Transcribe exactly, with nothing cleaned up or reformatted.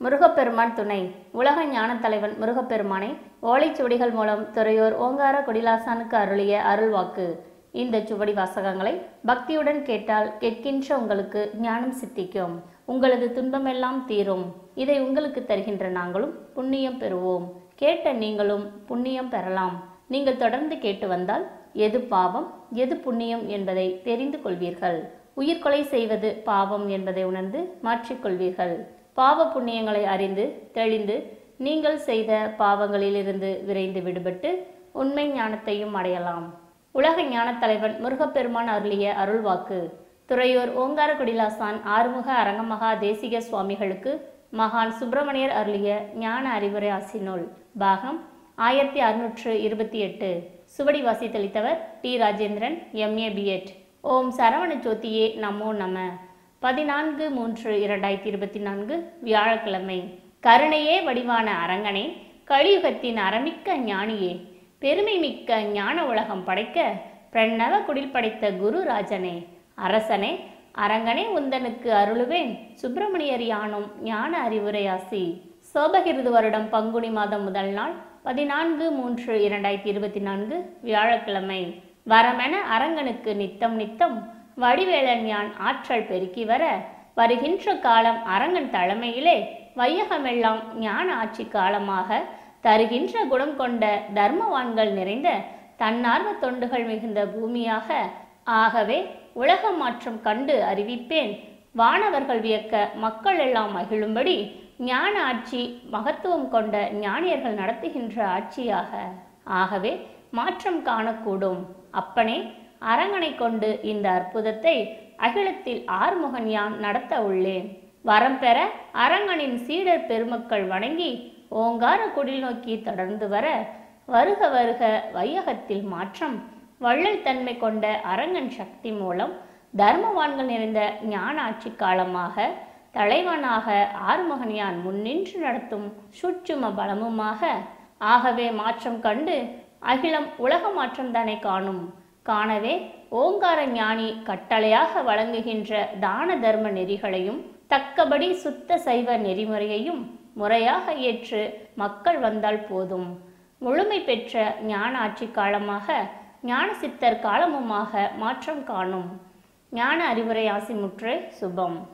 முருகப்பெருமான் துணை. உலக ஞான தலைவன் முருகப்பெருமானை ஓலைச்சுவடிகள் மூலம் துறையூர் ஓங்கார குடிலாசானுக்கு அருளிய அருள்வாக்கு. இந்த சுவடி வாசகங்களை பக்தியுடன் கேட்டால் கேட்கின்ற உங்களுக்கு ஞானம் சித்திக்கும், உங்களது துன்பமெல்லாம் தீரும். இதை உங்களுக்கு தருகின்ற நாங்களும் புண்ணியம் பெறுவோம். கேட்ட நீங்களும் புண்ணியம் பெறலாம். நீங்கள் தொடர்ந்து கேட்டு வந்தால் எது பாவம் எது புண்ணியம் என்பதை தெரிந்து கொள்வீர்கள். உயிர்கொலை செய்வது பாவம் என்பதை உணர்ந்து மாற்றிக்கொள்வீர்கள். பாவ புண்ணியங்களை அறிந்து தெளிந்து நீங்கள் செய்த பாவங்களிலிருந்து விரைந்து விடுபட்டு உண்மை ஞானத்தையும் அடையலாம். உலக ஞான தலைவன் முருகப்பெருமான் அருளிய அருள்வாக்கு. துறையூர் ஓங்கார குடிலாசான் ஆறுமுக அரங்கமகா தேசிக சுவாமிகளுக்கு மகான் சுப்பிரமணியர் அருளிய ஞான அறிவுரை ஆசினூல் பாகம் ஆயிரத்தி அறுநூற்று இருபத்தி எட்டு. சுவடி வாசித்தளித்தவர் டி ராஜேந்திரன், எம்ஏ பிஎட். ஓம் சரவண ஜோதியே நமோ நம. பதினான்கு மூன்று இரண்டாயிரத்தி இருபத்தி நான்கு வியாழக்கிழமை. கருணையே வடிவான அரங்கனே, கலியுகத்தின் அறமிக்க ஞானியே, பெருமை மிக்க ஞான உலகம் படைக்க பிரணவ குடில் படைத்த குரு ராஜனே, அரசனே, அரங்கனே உந்தனுக்கு அருளுவேன் சுப்பிரமணியர் யானும் ஞான அறிவுரையாசி. சோபகிருது வருடம் பங்குனி மாதம் முதல் நாள் பதினான்கு மூன்று இரண்டாயிரத்தி இருபத்தி நான்கு வியாழக்கிழமை. வரமென அரங்கனுக்கு நித்தம் நித்தம் வடிவேலன் யான் ஆற்றல் பெருக்கி வர வருகின்ற காலம் அரங்கன் தலைமையிலே வையகமெல்லாம் ஞான ஆட்சி காலமாக தருகின்ற குணம் கொண்ட தர்மவான்கள் நிறைந்த தன்னார்வ தொண்டுகள் மிகுந்த பூமியாக. ஆகவே உலக மாற்றம் கண்டு அறிவிப்பேன், வானவர்கள் வியக்க மக்கள் எல்லாம் மகிழும்படி ஞான ஆட்சி மகத்துவம் கொண்ட ஞானியர்கள் நடத்துகின்ற ஆட்சியாக. ஆகவே மாற்றம் காணக்கூடும். அப்பனே, அரங்கனை கொண்டு இந்த அற்புதத்தை அகிலத்தில் ஆறுமுகன் யான் நடத்த உள்ளேன். வரம் பெற அரங்கனின் சீடர் பெருமக்கள் வணங்கி ஓங்கார குடில் நோக்கி தொடர்ந்து வர வருக வருக வையகத்தில் மாற்றம் வள்ளல் தன்மை கொண்ட அரங்கன் சக்தி மூலம் தர்மவான்கள் நிறைந்த ஞான ஆட்சி காலமாக தலைவனாக ஆறுமுகன் யான் முன்னின்று நடத்தும் சுற்றும பலமுமாக. ஆகவே மாற்றம் கண்டு அகிலம் உலக மாற்றம் தானே காணும். காணவே ஓங்கார ஞானி கட்டளையாக வழங்குகின்ற தான தர்ம நெறிகளையும் தக்கபடி சுத்த சைவ நெறிமுறையையும் முறையாக ஏற்று மக்கள் வந்தால் போதும். முழுமை பெற்ற ஞான ஆட்சி காலமாக ஞான சித்தர் காலமுமாக மாற்றம் காணும். ஞான அறிவுரை ஆசிமுற்று சுபம்.